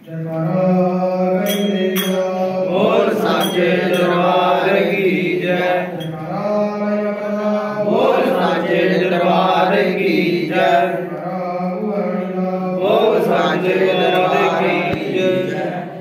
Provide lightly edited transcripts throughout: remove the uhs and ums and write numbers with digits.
बोल साचे दरबार की जय। बोल साचे दरबार की जय। बोल साचे दरबार की जय।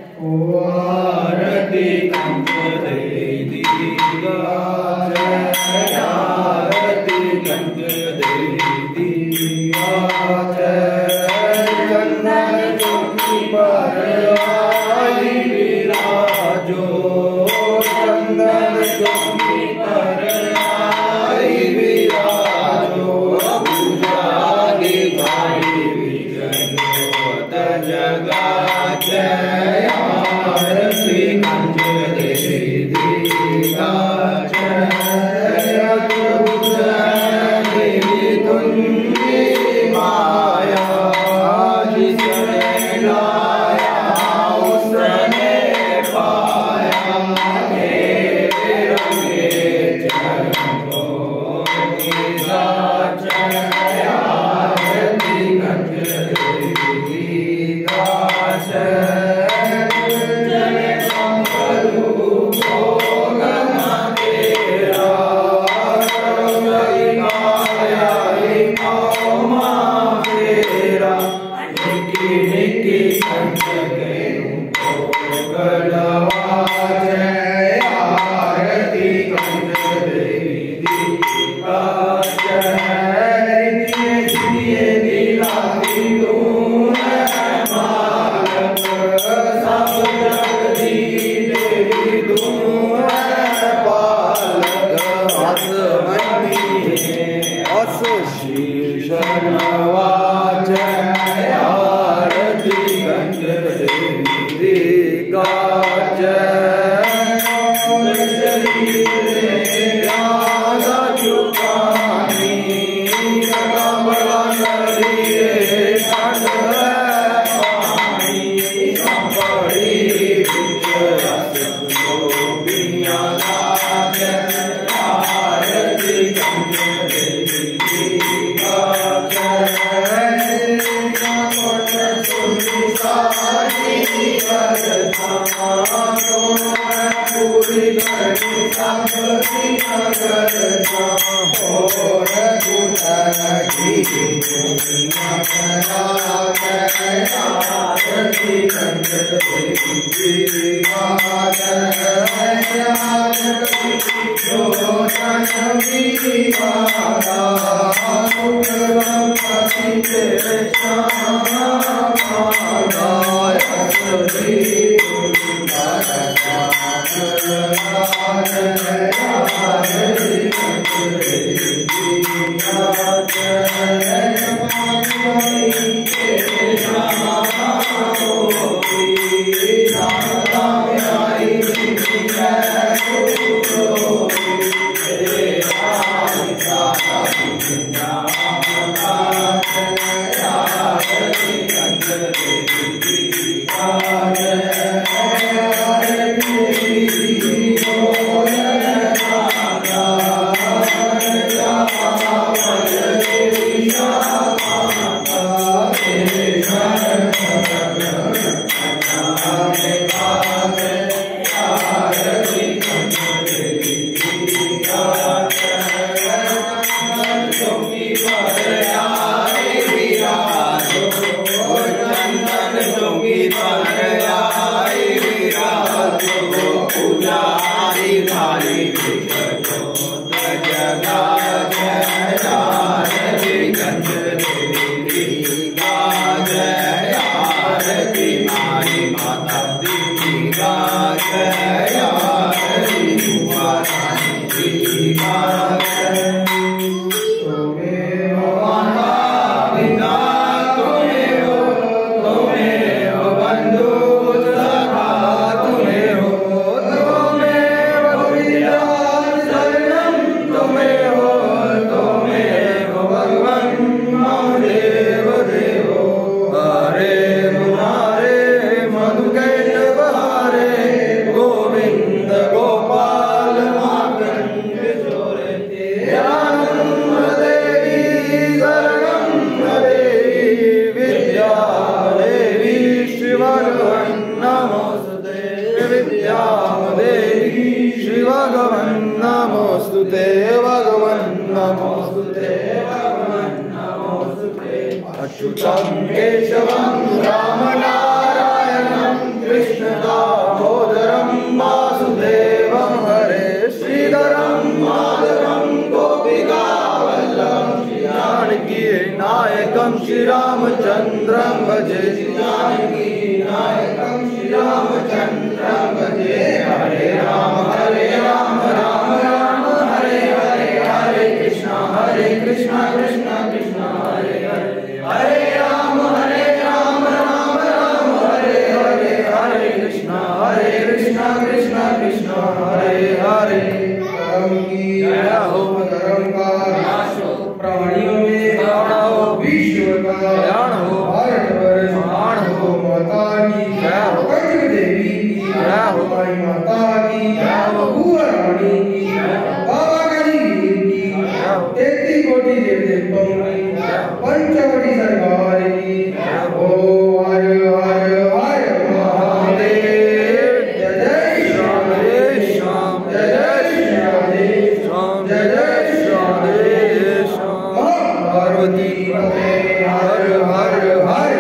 आरती कंठ दे दीगा जय। आरती कंठ दे दीगा जय। चंदन चौकी पर आई विराजो। चंदन चौकी पर आई विराजो। पूजा गाई विजयोत जगा जय। आरती कंठ दे दीगा जय। देवी तुझी माया जिसने लाया उसने पाया। मेरे रंगे चरणों की जय। आरती कंठ दे दीगा जय। जय। भगवन् नमोस्तुते विद्यादेहि श्री भगवन् नमोस्तुते भगवन् नमोस्तुते भगवन् नमोस्तुते अच्युतं केशवं राम नारायणं कृष्ण दामोदरं वासुदेवं हरे श्रीधरं माधवं गोपिका वल्लभं जानकी नायकं श्रीरामचन्द्रं भजे जानकी नायकं श्रीरामचन्द्रं भजे हरे राम राम राम हरे हरे हरे कृष्ण कृष्ण कृष्ण हरे हरे हरे राम राम राम हरे हरे हरे कृष्ण कृष्ण कृष्ण हरे हरे धर्म की जय हो धर्म का नाश हो प्राणियों में प्राण हो विश्व का कल्याण हो भारतवर्ष महान हो माता की जय हो कजरी देवी की जय हो माई माता की जय हो भुवरानी की जय हो बाबा गणेश की जय हो 33 कोटि देवताओं की पंचवटी सरकार की ओ हर हर हर महादेव जय जय श्याम जय जय राधे श्याम जय जय राधे श्याम पार्वती पते हर हर हर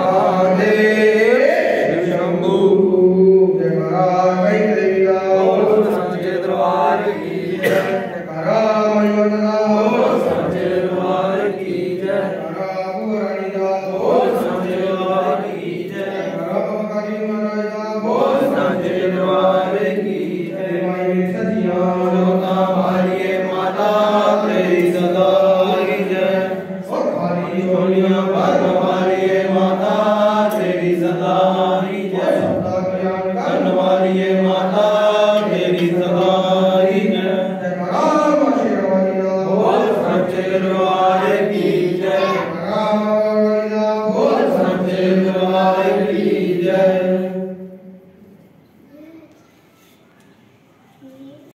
महादेव शंभू जय महाकाल देविका बोल सांचे दरबार की जय करामय वंदना बोल सांचे दरबार की जय करापुरानी दा बोल सांचे दरबार की जय करापकाली महाराजा बोल सांचे दरबार की जय माई सतिया जोता मारिए माता तेरी सदा की जय और खाली झोलियां भर मारिए माता तेरी सदा की जय सदा कल्याण करने वाली है माता तेरी सदा की जय कराम आशीर्वाद बोल सांचे दरबार की